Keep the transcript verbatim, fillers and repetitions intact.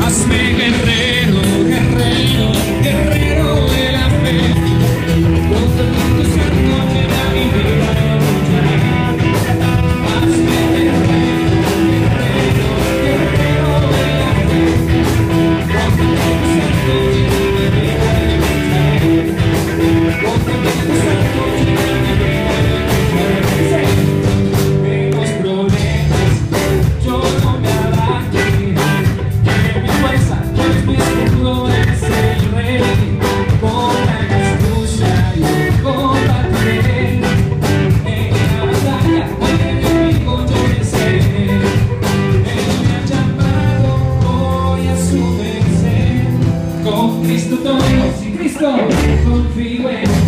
Hazme guerrero, guerrero, guerrero de la fe. Con tu Espíritu Santo llena mi vida de luchar. Hazme guerrero, guerrero, guerrero de la fe. Con tu Espíritu Santo llena mi vida de luchar. Con tu Espíritu Santo llena mi vida de luchar. Vemos problemas, yo no me abajo. Con Cristo todo, sin Cristo confío en